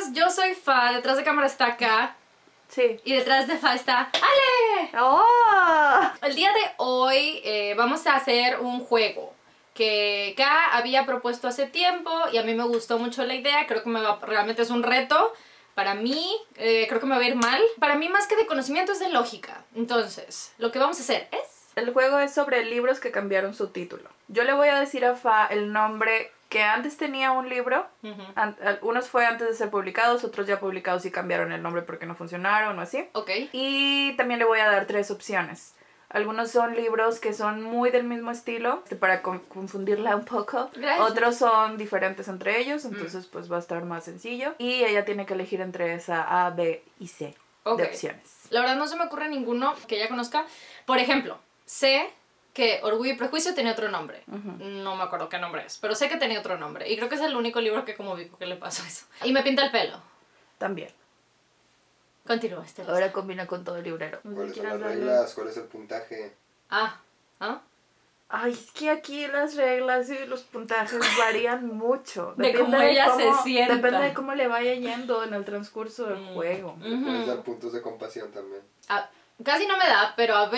yo soy Fa, detrás de cámara está Ka. Sí. Y detrás de Fa está Ale. ¡Oh! El día de hoy vamos a hacer un juego que Ka había propuesto hace tiempo y a mí me gustó mucho la idea. Creo que realmente es un reto. Para mí, creo que me va a ir mal. Para mí más que de conocimiento es de lógica. Entonces, lo que vamos a hacer es... El juego es sobre libros que cambiaron su título. Yo le voy a decir a Fa el nombre que antes tenía un libro. Unos fue antes de ser publicados, otros ya publicados y cambiaron el nombre porque no funcionaron o así. Ok. Y también le voy a dar 3 opciones. Algunos son libros que son muy del mismo estilo, para confundirla un poco. Gracias. Otros son diferentes entre ellos, entonces pues va a estar más sencillo. Y ella tiene que elegir entre esa A, B y C de opciones. La verdad no se me ocurre ninguno que ella conozca. Por ejemplo, sé que Orgullo y Prejuicio tenía otro nombre. No me acuerdo qué nombre es, pero sé que tenía otro nombre. Y creo que es el único libro que como vi que le pasó eso. Y Me pinta el pelo. También. Continúa, Ahora combina con todo el librero. ¿Cuáles son las reglas? ¿Cuál es el puntaje? ¿Ah? Ay, es que aquí las reglas y los puntajes varían mucho. De cómo ella se sienta. Depende de cómo le vaya yendo en el transcurso del juego. Le puedes dar puntos de compasión también. Casi no me da, pero a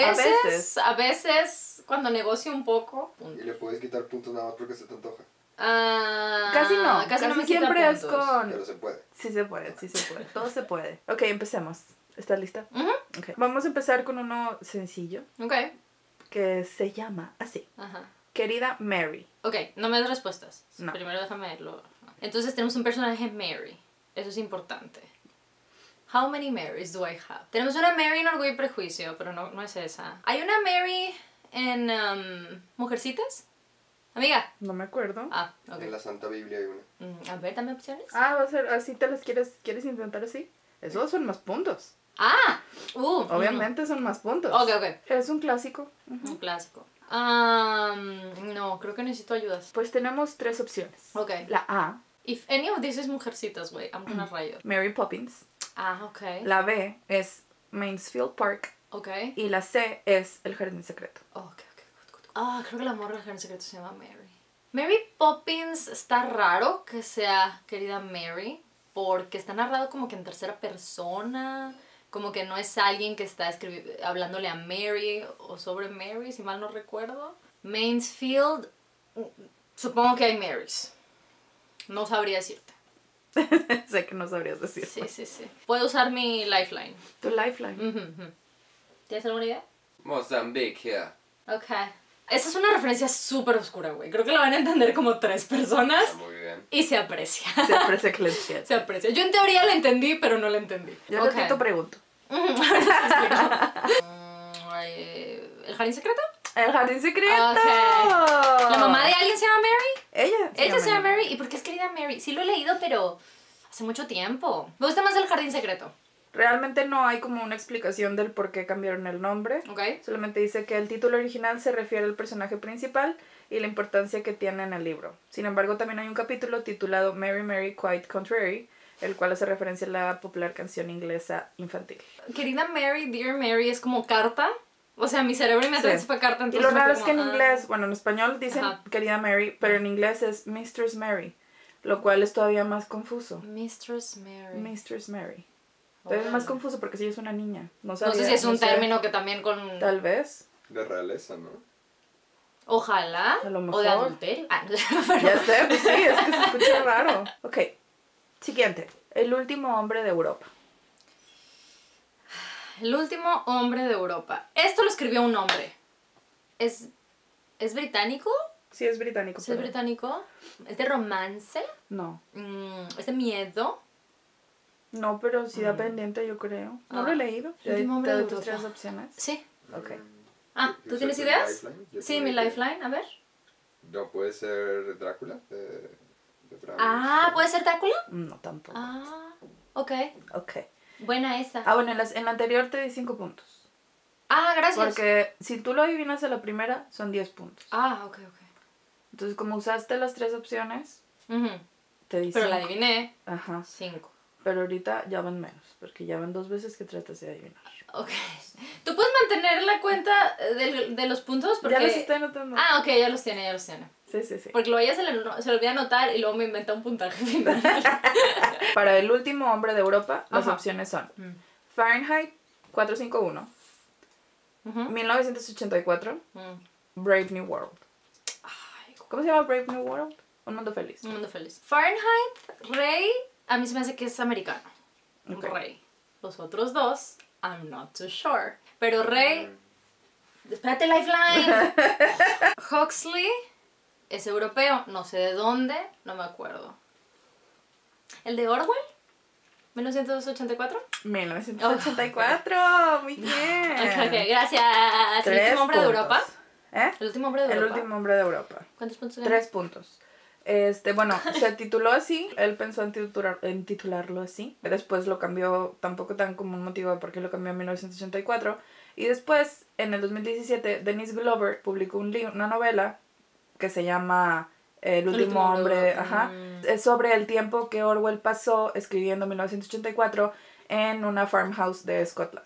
veces cuando negocio un poco... Y le puedes quitar puntos nada más porque se te antoja. Casi no. Casi no me siempre quita es puntos. Pero se puede. Sí se puede. Todo se puede. Ok, empecemos. ¿Estás lista? Okay. Vamos a empezar con uno sencillo. Ok. Que se llama así. Ajá. Querida Mary. Ok, no me das respuestas. No. Primero déjame verlo. Entonces tenemos un personaje Mary. Eso es importante. How many Marys do I have? Tenemos una Mary en Orgullo y Prejuicio, pero no es esa. ¿Hay una Mary en Mujercitas? Amiga. No me acuerdo. Ok. En la Santa Biblia hay una. A ver, dame opciones. Va a ser así, ¿te las quieres intentar así? Esos son más puntos. Obviamente son más puntos. Ok. Es un clásico. Un clásico. No, creo que necesito ayudas. Pues tenemos 3 opciones. Ok. La A, If any of this is Mujercitas, güey, I'm gonna riot. Mary Poppins. Ok. La B es Mansfield Park. Ok. Y la C es El Jardín Secreto. Ok. Creo que la morra del Jardín Secreto se llama Mary. Mary Poppins está raro que sea Querida Mary, porque está narrado como que en tercera persona, como que no es alguien que está hablándole a Mary o sobre Mary, si mal no recuerdo. Mansfield, supongo que hay Marys. No sabría decirte. Sé que no sabrías decir. Sí. Puedo usar mi lifeline. Tu lifeline. ¿Tienes alguna idea? Mozambique, yeah. Ok. Esa es una referencia súper oscura, güey. Creo que la van a entender como 3 personas. Está muy bien. Y se aprecia. Se aprecia que le entiendas. Se aprecia. Yo en teoría la entendí, pero no la entendí. Yo te pregunto. ¿El Jardín Secreto? El Jardín Secreto. ¿La mamá de alguien se llama Mary? Ella Se llama Mary. ¿Y por qué es Querida Mary? Sí lo he leído, pero hace mucho tiempo. Me gusta más El Jardín Secreto. Realmente no hay como una explicación del por qué cambiaron el nombre. Ok. Solamente dice que el título original se refiere al personaje principal y la importancia que tiene en el libro. Sin embargo, también hay un capítulo titulado Mary Mary Quite Contrary, el cual hace referencia a la popular canción inglesa infantil. Querida Mary, Dear Mary es como carta. O sea, mi cerebro inmediatamente fue carta. Y lo raro es que en inglés, bueno, en español dicen Querida Mary, pero en inglés es Mistress Mary, lo cual es todavía más confuso. Mistress Mary. Entonces es más confuso porque si es una niña. No sé si es un término que también con... Tal vez. De realeza, ¿no? Ojalá. A lo mejor. O de adulterio. Ya sé, pues sí, es que se escucha raro. Ok. Siguiente. El último hombre de Europa. El último hombre de Europa. Esto lo escribió un hombre. ¿Es británico? Sí, es británico. ¿Es británico? ¿Es de romance? No. ¿Es de miedo? No, pero sí da pendiente, yo creo. No lo he leído. El último hombre ¿Te de doy tus Europa. 3 opciones? Sí. Ok. ¿Tú tienes ideas? Sí, mi lifeline, a ver. No, puede ser Drácula de Bram. ¿puede ser Drácula? No, tampoco. Ok. Ok. Buena esa. Bueno, en la anterior te di 5 puntos. Gracias. Porque si tú lo adivinas a la primera, son 10 puntos. Ok. Entonces, como usaste las 3 opciones, te di 5. Pero la adiviné. Ajá. 5. Pero ahorita ya van menos, porque ya van 2 veces que tratas de adivinar. Ok. ¿Tú puedes mantener la cuenta de los puntos? Porque... Ya los estoy anotando. Ah, ok, ya los tiene. Sí. Porque luego ella se le olvida anotar y luego me inventa un puntaje final. Para el último hombre de Europa, las Ajá. opciones son Fahrenheit 451, 1984, Brave New World. Ay, ¿Cómo se llama Brave New World? Un mundo feliz. un mundo feliz. Fahrenheit, Rey, a mí se me hace que es americano. Ok. Rey. Los otros dos, I'm not too sure. Pero Rey, espérate, Lifeline. Huxley es europeo, no sé de dónde, no me acuerdo. ¿El de Orwell? ¿1984? 1984, muy bien. Ok, gracias. ¿El 3 último hombre de puntos. Europa? ¿Eh? ¿El último hombre de El Europa? último hombre de Europa. ¿Cuántos puntos ganó? 3 puntos. Bueno, se tituló así, él pensó en titularlo así, después lo cambió, tampoco tan como un motivo de por qué lo cambió en 1984, y después, en el 2017, Dennis Glover publicó una novela que se llama El último hombre, ajá, es sobre el tiempo que Orwell pasó escribiendo 1984 en una farmhouse de Escocia.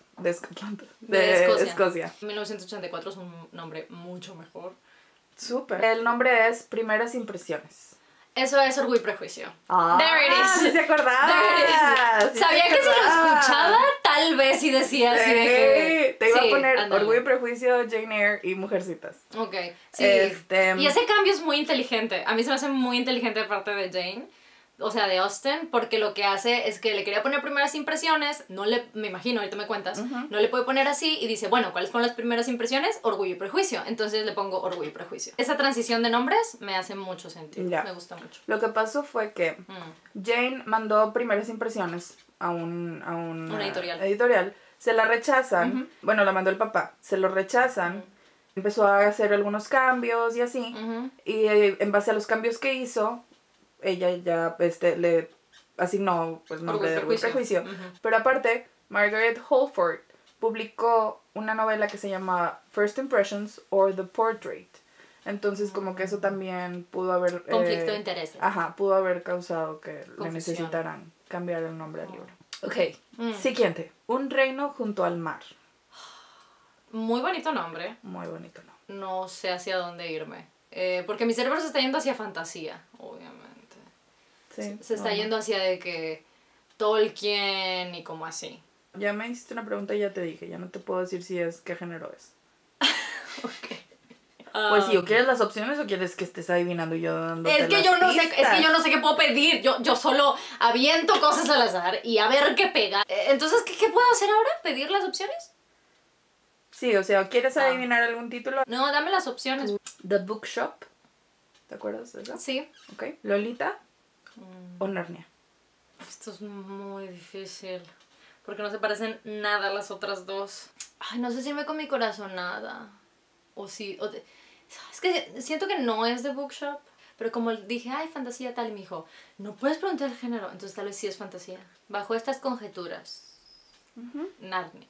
1984 es un nombre mucho mejor. Súper. El nombre es Primeras Impresiones. Eso es Orgullo y Prejuicio. Ah, There it is. sí se acordaba. There it is. Sabía que si lo escuchaba, tal vez sí decía así de que... Te iba Sí, a poner ándale. Orgullo y Prejuicio, Jane Eyre y Mujercitas. Ok, sí. Y Y ese cambio es muy inteligente. A mí se me hace muy inteligente de parte de Jane. O sea, de Austen, porque lo que hace es que le quería poner primeras impresiones, me imagino, ahorita me cuentas, no le puede poner así y dice, bueno, ¿cuáles fueron las primeras impresiones? Orgullo y Prejuicio. Entonces le pongo Orgullo y Prejuicio. Esa transición de nombres me hace mucho sentido, Ya. me gusta mucho. Lo que pasó fue que Jane mandó Primeras Impresiones a una editorial. Se la rechazan. Bueno, la mandó el papá. Se lo rechazan. Empezó a hacer algunos cambios y así. Y en base a los cambios que hizo, ella ya le asignó el nombre de Orgullo y Prejuicio. Pero aparte, Margaret Holford publicó una novela que se llama First Impressions or The Portrait. Entonces como que eso también pudo haber... Conflicto de intereses. Ajá, pudo haber causado que le Confusión. necesitaran cambiar el nombre al libro. Ok, siguiente. Un reino junto al mar. Muy bonito nombre. Muy bonito, ¿no? No sé hacia dónde irme. Porque mi cerebro se está yendo hacia fantasía, obviamente. Sí. Se está yendo hacia de que Tolkien y como así. Ya me hiciste una pregunta y ya te dije. Ya no te puedo decir si es qué género es. Ok. Pues si o quieres las opciones o quieres que estés adivinando y yo dándote Es que las yo no sé, pistas. es que yo no sé qué puedo pedir. Yo solo aviento cosas al azar y a ver qué pega. Entonces, ¿qué puedo hacer ahora? ¿Pedir las opciones? Sí, o sea, ¿quieres adivinar algún título? No, dame las opciones. The Bookshop. ¿Te acuerdas de eso? Sí. Ok. Lolita o Narnia. Esto es muy difícil. Porque no se parecen nada a las otras dos. Ay, no sé si irme con mi corazonada. O sí. Es que siento que no es de Bookshop. Pero como dije, ay, fantasía tal, y me dijo, no puedes preguntar el género. Entonces tal vez sí es fantasía. Bajo estas conjeturas. Narnia.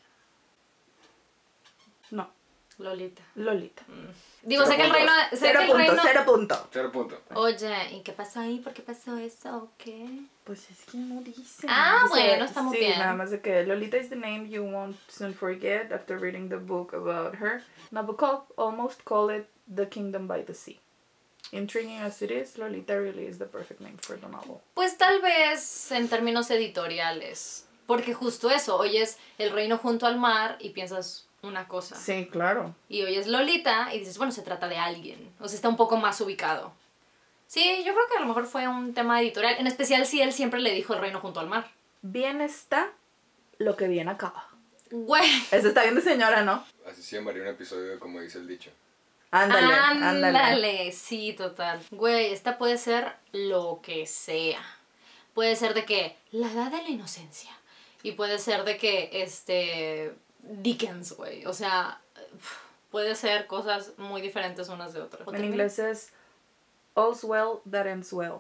No. Lolita. Lolita. Digo, sé que el reino... Sé Cero que el punto, reino... 0 punto. 0 punto. Oye, ¿y qué pasó ahí? ¿Por qué pasó eso? ¿O qué? Pues es que no dice. Ah, Dice- bueno, está muy sí, bien. nada más de que Lolita is the name you won't soon forget after reading the book about her. Nabokov almost called it The Kingdom by the Sea. Intriguing as it is, Lolita really is the perfect name for the novel. Pues tal vez en términos editoriales. Porque justo eso, oyes El reino junto al mar y piensas una cosa. Sí, claro. Y oyes Lolita y dices, bueno, se trata de alguien. O sea, está un poco más ubicado. Sí, yo creo que a lo mejor fue un tema editorial. En especial si él siempre le dijo El reino junto al mar. Bien está lo que bien acaba. Güey. Eso está bien de señora, ¿no? Así se llamaría un episodio de Como dice el dicho. Ándale, ándale. Ándale, sí, total. Güey, esta puede ser lo que sea. Puede ser de que la edad de la inocencia. Y puede ser de que, Dickens, güey. O sea, puede ser cosas muy diferentes unas de otras. En inglés es All's well that ends well.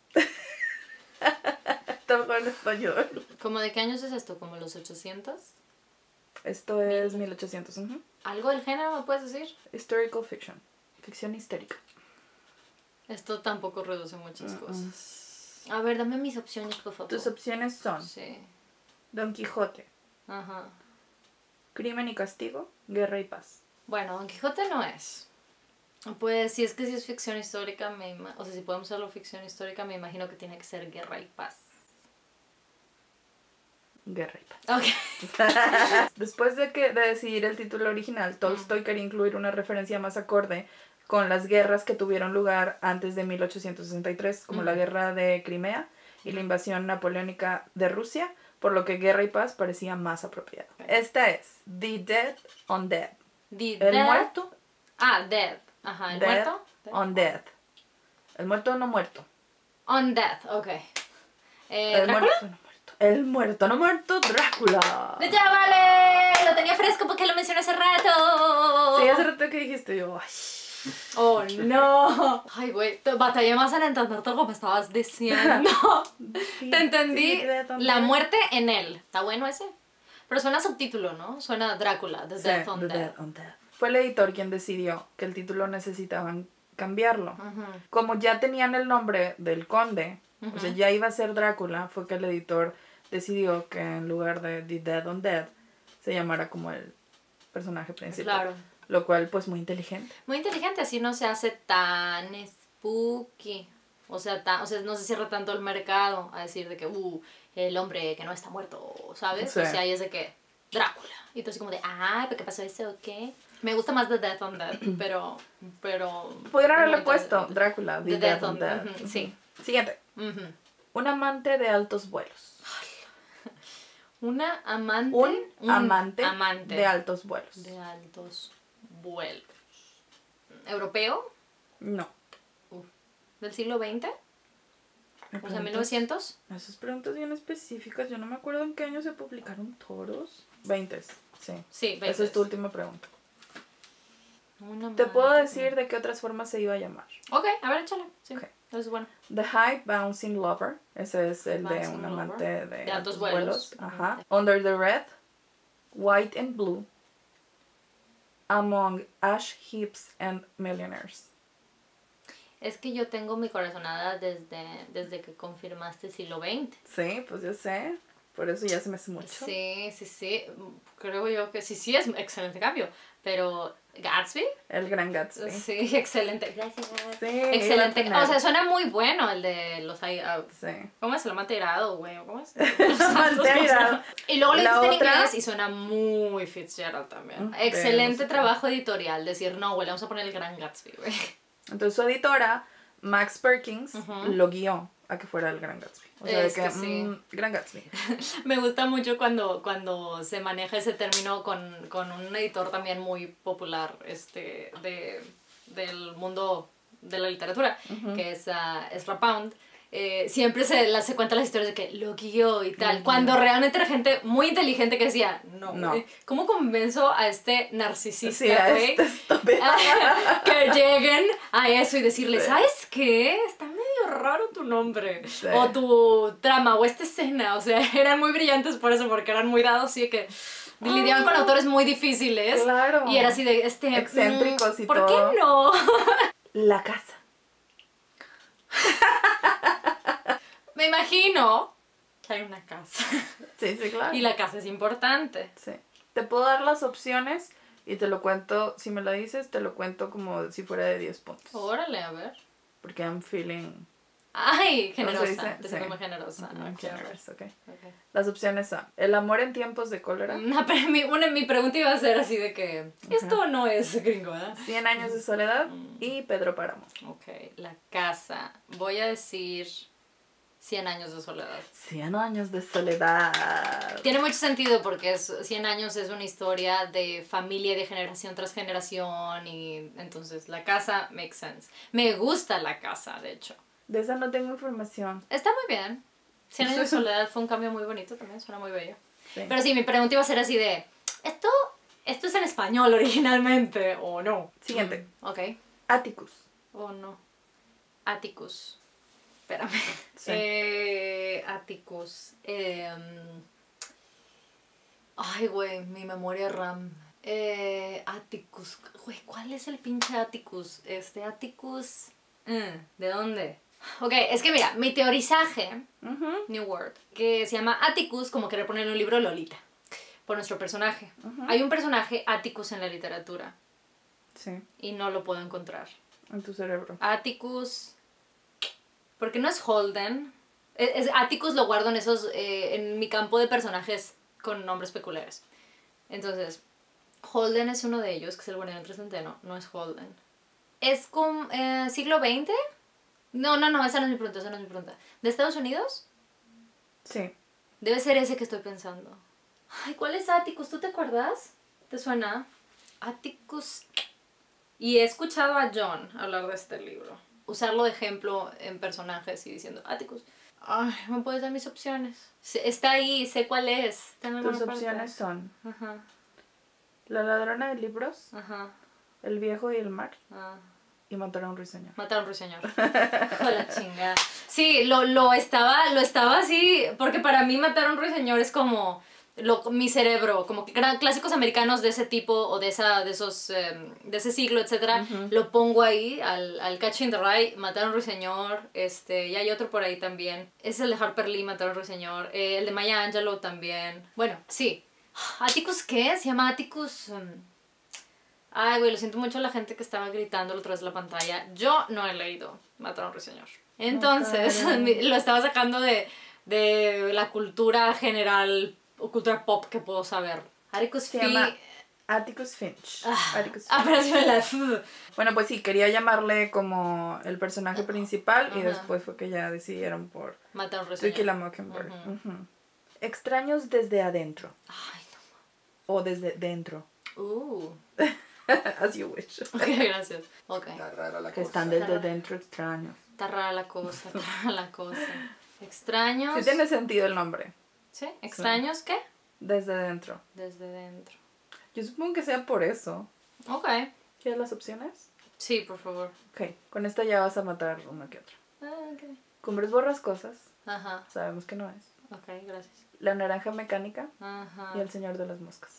Está mejor en español. ¿Cómo de qué años es esto? ¿Como los 800? Esto es 1800. ¿Algo del género me puedes decir? Historical fiction. Ficción histérica. Esto tampoco reduce muchas cosas. A ver, dame mis opciones, por favor. Tus opciones son Sí. Don Quijote, Ajá. Crimen y castigo, guerra y paz. Bueno, Don Quijote no es. Pues si es que si es ficción histórica, o sea, si podemos hacerlo ficción histórica, me imagino que tiene que ser guerra y paz. Guerra y paz. Ok. Después de decidir el título original, Tolstoy quería incluir una referencia más acorde con las guerras que tuvieron lugar antes de 1863, como la guerra de Crimea y la invasión napoleónica de Rusia, por lo que guerra y paz parecía más apropiado. Esta es The Dead on Dead. El muerto. Dead. Ajá, ¿el Dead muerto? on Dead. El muerto o no muerto. On Death, ok. El ¿Drácula? muerto no muerto. El muerto no muerto, Drácula. ¡Ya vale! Lo tenía fresco porque lo mencioné hace rato. Sí, hace rato que dijiste yo, ay. Oh, no. Ay, güey, batallé más en entenderte lo que me estabas diciendo. Te entendí. Sí, Dead on La Dead. muerte en él. ¿Está bueno ese? Pero suena subtítulo, ¿no? Suena Drácula, The Sí, Death on The Death. Dead on Dead. Fue el editor quien decidió que el título necesitaban cambiarlo. Ujú. Como ya tenían el nombre del conde, o sea, ya iba a ser Drácula, fue que el editor decidió que en lugar de The Dead on Dead se llamara como el personaje principal. Claro. Lo cual, pues, muy inteligente. Muy inteligente, así no se hace tan spooky. O sea, no se cierra tanto el mercado a decir de que, el hombre que no está muerto, ¿sabes? Sí. O sea, ahí es de que, Drácula. Y tú así como de, ¿pero qué pasó eso o qué? Me gusta más The Death on Dead, pero... Pudieron haberle muy puesto interesante. Drácula, The Dead on Dead. Ujú, sí. Siguiente. Ujú. Un amante de altos vuelos. Una amante... Un amante amante de altos vuelos. de altos vuelos. ¿Europeo? No. ¿Del siglo XX? O sea, 1900. Esas preguntas bien específicas. Yo no me acuerdo en qué año se publicaron toros. 20, sí. Sí, 20. Esa es tu última pregunta. Un Te amante. puedo decir de qué otras formas se iba a llamar. Ok, a ver, échale. Sí, Ok. eso es bueno. The High Bouncing Lover. Ese es el de Bouncing un Lover. amante de altos altos vuelos. vuelos. Ajá. Under the Red. White and Blue. Among Ash Heaps and Millionaires. Es que yo tengo mi corazonada desde que confirmaste siglo XX. Sí, pues yo sé. Por eso ya se me hace mucho. Sí. Creo yo que sí es un excelente cambio. Pero, ¿Gatsby? El Gran Gatsby. Sí, excelente. Gracias. Sí, Excelente. iba a tener. O sea, suena muy bueno el de los... Sí. ¿Cómo es? El amante irado, güey. ¿Cómo es? Amante irado. Y luego lo La dijiste en otra- inglés y suena muy Fitzgerald también. Mm, Excelente pero no sé trabajo editorial. Decir, no, güey, le vamos a poner el Gran Gatsby, güey. Entonces su editora, Max Perkins, Ujú. lo guió a que fuera el Gran Gatsby. O sea, Es de que que, sí. Gran Gatsby. Me gusta mucho cuando se maneja ese término con un editor también muy popular del mundo de la literatura, que es Ezra Pound. Siempre se cuentan las historias de que lo guió y tal, cuando realmente era gente muy inteligente que decía, no. ¿Cómo convenzo a este narcisista, Sí, a güey? este estúpido. Que lleguen a eso y decirle, ¿sabes qué? Está medio raro tu nombre. Sí. O tu trama, o esta escena. O sea, eran muy brillantes por eso, porque eran muy dados, sí, que lidiaban con autores muy difíciles. Claro. Y era así de, excéntricos y ¿por todo. qué no? La casa. Me imagino que hay una casa. Sí, claro. Y la casa es importante. Sí. Te puedo dar las opciones y te lo cuento, si me lo dices, te lo cuento como si fuera de 10 puntos. Órale, a ver. Porque I'm feeling... Ay, ¿Cómo se generosa. dice? Te siento Sí. muy generosa. ¿no? Generous, ok. Ok. Las opciones son el amor en tiempos de cólera, No, pero mi pregunta iba a ser así de que esto no es gringo, ¿verdad? 100 años de soledad y Pedro Páramo. Ok, la casa. Voy a decir 100 años de soledad. 100 años de soledad. Tiene mucho sentido porque 100 años es una historia de familia y de generación tras generación y entonces la casa makes sense. Me gusta la casa, de hecho. De esa no tengo información. Está muy bien. 100 años de soledad fue un cambio muy bonito también, suena muy bello. Sí. Pero sí, mi pregunta iba a ser así de, ¿esto es en español originalmente o no? Siguiente. Ok. Atticus. Oh, no. Atticus. Espérame. Sí. Atticus. Ay, güey, mi memoria RAM. Atticus. Güey, ¿cuál es el pinche Atticus? Atticus. ¿De dónde? Ok, es que mira, mi teorizaje, Ujú. New Word, que se llama Atticus, como querer poner en un libro Lolita. por nuestro personaje. Ujú. Hay un personaje Atticus en la literatura Sí, y no lo puedo encontrar. en tu cerebro. Atticus, porque no es Holden. Atticus lo guardo en esos, en mi campo de personajes con nombres peculiares. Entonces, Holden es uno de ellos, que es el guardián del centeno. No es Holden. ¿Es con siglo XX? No, esa no es mi pregunta, ¿De Estados Unidos? Sí. Debe ser ese que estoy pensando. Ay, ¿cuál es Atticus? ¿Tú te acuerdas? ¿Te suena? Atticus. Y he escuchado a John hablar de este libro. Usarlo de ejemplo en personajes y diciendo, Atticus. Ay, ¿me puedes dar mis opciones? Está ahí, sé cuál es. Está en alguna Tus parte. opciones son Ajá, La ladrona de libros, ajá. El viejo y el mar Ah. y Matar a un ruiseñor. Matar a un ruiseñor. Hijo de la chingada. Sí, lo estaba así, porque para mí matar a un ruiseñor es como mi cerebro, como que clásicos americanos de ese tipo o de ese siglo, etcétera, lo pongo ahí al Catching the Rye, matar a un ruiseñor, y hay otro por ahí también. Es el de Harper Lee, matar a un ruiseñor, el de Maya Angelou también. Bueno, sí. ¿Atticus qué? Se llama Atticus... Ay, güey, lo siento mucho a la gente que estaba gritando otra vez en la pantalla. Yo no he leído Matar a un ruiseñor. Entonces, lo estaba sacando de la cultura general o cultura pop que puedo saber. Atticus Se llama Atticus Finch. Atticus Finch. pero sí me la... Bueno, pues sí, quería llamarle como el personaje principal y Ajá. después fue que ya decidieron por Matar a un To Kill ruiseñor. a Mockingbird. Extraños desde adentro Ay, o desde dentro. no. As you wish. Ok, gracias. Ok. Está rara la Que cosa. están desde dentro extraños. Está rara la cosa, está rara la cosa. Extraños... Sí tiene sentido el nombre. ¿Sí? ¿Extraños qué? Desde dentro. Desde dentro. Yo supongo que sea por eso. Ok. ¿Quieres las opciones? Sí, por favor. Ok, con esta ya vas a matar una que otra. Ok. Cumbres borrascosas. Ajá. Sabemos que no es. Ok, gracias. La naranja mecánica Ajá. y el señor de las moscas.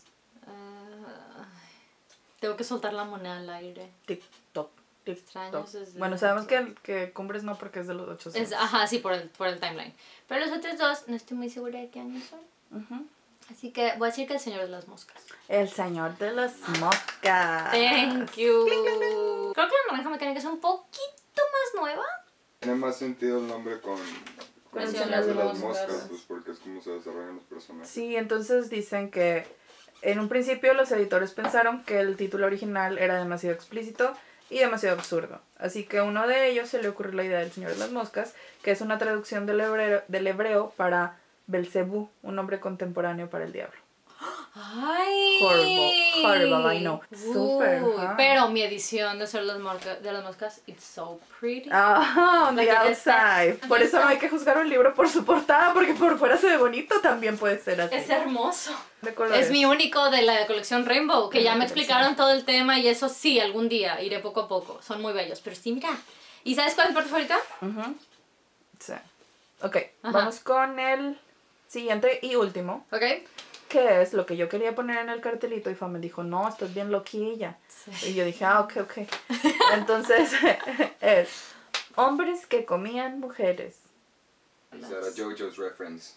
Tengo que soltar la moneda al aire. TikTok. Extraños desde Bueno, sabemos dentro. que Cumbres no porque es de los 800. Ajá, sí, por el timeline. Pero los otros dos, no estoy muy segura de qué años son. Ujú. Así que voy a decir que el señor de las moscas. El señor de las moscas. Thank you. Creo que la naranja mecánica es un poquito más nueva. Tiene más sentido el nombre con El el Señor Señor de de las las Moscas. Moscas, pues porque es como se desarrollan los personajes. Sí, entonces dicen que en un principio los editores pensaron que el título original era demasiado explícito y demasiado absurdo. Así que a uno de ellos se le ocurrió la idea del Señor de las Moscas, que es una traducción del hebreo para Belcebú, un nombre contemporáneo para el diablo. Ay. Horrible, I know. Super, huh? Pero mi edición de Ser de las Moscas, it's so pretty. Ah, on the La que está- outside. Por eso no hay que juzgar un libro por su portada, porque por fuera se ve bonito, también puede ser así. Es hermoso. De colores. Es mi único de la colección Rainbow, que De la ya me colección. explicaron todo el tema y eso sí, algún día iré poco a poco. Son muy bellos, pero sí, mira. ¿Y sabes cuál es mi parte favorita? Ujú. Sí. Ok, Ajá. vamos con el siguiente y último, ¿Ok? que es lo que yo quería poner en el cartelito y Fa me dijo, no, estás bien loquilla. Sí. Y yo dije, ok. Entonces es hombres que comían mujeres. Esa era JoJo's reference.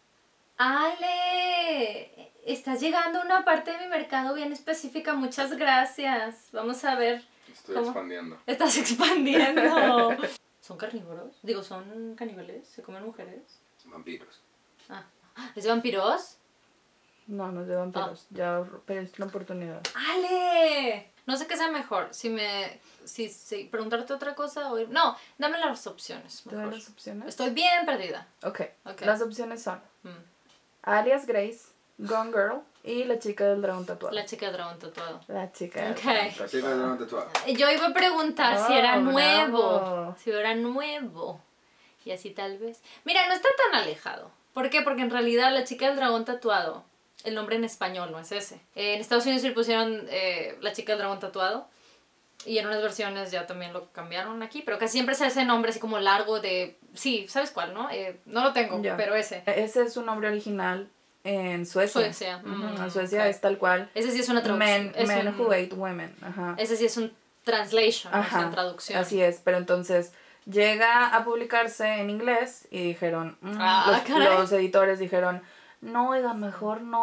Ale, estás llegando a una parte de mi mercado bien específica, muchas gracias. Vamos a ver. Estoy ¿Cómo? expandiendo. Estás expandiendo. ¿Son carnívoros? Digo, ¿son caníbales? ¿Se comen mujeres? Vampiros. Ah, ¿es de vampiros? No, no es de vampiros, ya perdiste una oportunidad. ¡Ale! No sé qué sea mejor, si preguntarte otra cosa o... No, dame las opciones, ¿Te doy mejor. las opciones? Estoy bien perdida. Ok, Ok. las opciones son Mm. Alias Grace, Gone Girl y la chica del dragón tatuado. La chica de dragón tatuado. La chica del Ok. dragón La chica tatuado. de Levante Tuada. Yo iba a preguntar si Oh, era bravo. nuevo. Si era nuevo. Y así tal vez. Mira, no está tan alejado. ¿Por qué? Porque en realidad la chica del dragón tatuado, el nombre en español no es ese. En Estados Unidos sí le pusieron la chica del dragón tatuado. Y en unas versiones ya también lo cambiaron aquí. Pero casi siempre es ese nombre así como largo de... Sí, ¿sabes cuál, no? No lo tengo, Ya. pero ese. Ese es su nombre original en Suecia. Suecia. Ujú, en Suecia ok. es tal cual. Ese sí es una traducción. Men who hate women. Ajá. Ese sí es un translation, o sea, Ajá, en traducción. así es, pero entonces llega a publicarse en inglés y dijeron, Ah, caray. los editores dijeron, no, oiga, mejor no,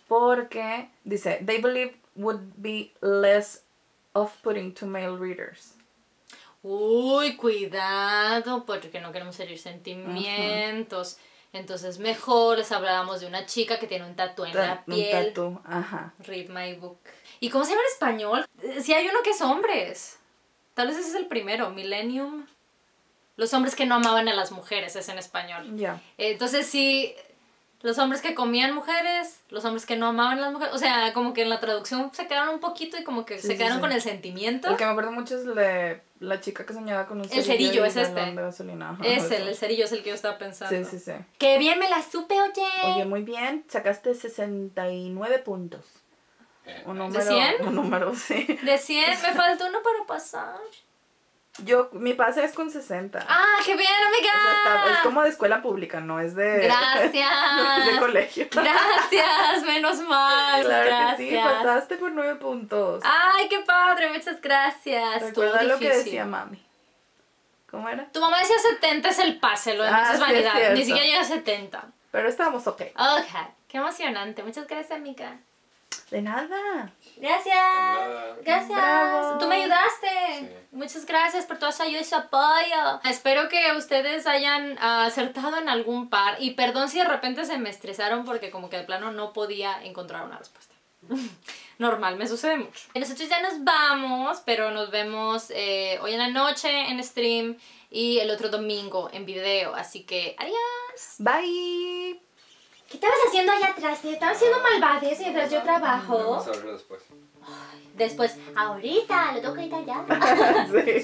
Porque dice, they believe would be less off-putting to male readers. Uy, cuidado, porque no queremos herir sentimientos. Entonces mejor les hablábamos de una chica que tiene un tatu en la piel. Un tatu, ajá. Read my book. ¿Y cómo se llama en español? Si hay uno que es hombres. Tal vez ese es el primero, Millennium. Los hombres que no amaban a las mujeres, es en español. Ya. Entonces sí, los hombres que comían mujeres, los hombres que no amaban a las mujeres. O sea, como que en la traducción se quedaron un poquito y como que se quedaron con el sentimiento. El que me acuerdo mucho es la chica que soñaba con un cerillo. El cerillo es y este. galón de gasolina. Ajá, Es el cerillo es el que yo estaba pensando. Sí. ¡Qué bien me la supe, oye! Oye, muy bien. Sacaste 69 puntos. Un número, ¿De 100? Un número, sí. De 100, me falta uno para pasar. Mi pase es con 60. ¡Ah, qué bien, amiga! O sea, es como de escuela pública, no es de... Gracias. No es de colegio. Gracias, menos mal. Claro gracias. que sí, pasaste por 9 puntos. Ay, qué padre, muchas gracias. Recuerda Estuvo lo que difícil. decía mami. ¿Cómo era? Tu mamá decía 70 es el pase, lo demás es sí, vanidad. es Ni cierto. siquiera llega a 70. Pero estábamos ok. Ok, qué emocionante. Muchas gracias, amiga. De nada. Gracias. Nada. Gracias. Bravo. Tú me ayudaste. Sí. Muchas gracias por toda su ayuda y su apoyo. Espero que ustedes hayan acertado en algún par. Y perdón si de repente se me estresaron porque como que de plano no podía encontrar una respuesta. Normal, me sucede mucho. Y nosotros ya nos vamos, pero nos vemos hoy en la noche en stream y el otro domingo en video. Así que adiós. Bye. ¿Qué estabas haciendo allá atrás? ¿Te estabas haciendo malvades mientras yo trabajo? Vamos a verlo después. Después, ahorita, lo tengo que editar ya. Sí.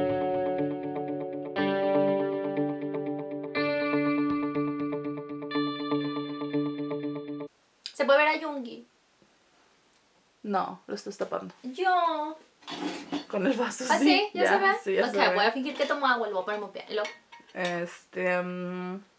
Se puede ver a Yoongi. No, lo estás tapando. Yo. Con el vaso, ¿Ah, sí? ¿Ya se ve? Sí, ya ok, se ve. voy a fingir que tomo agua y lo voy a poner muy bien. Y luego,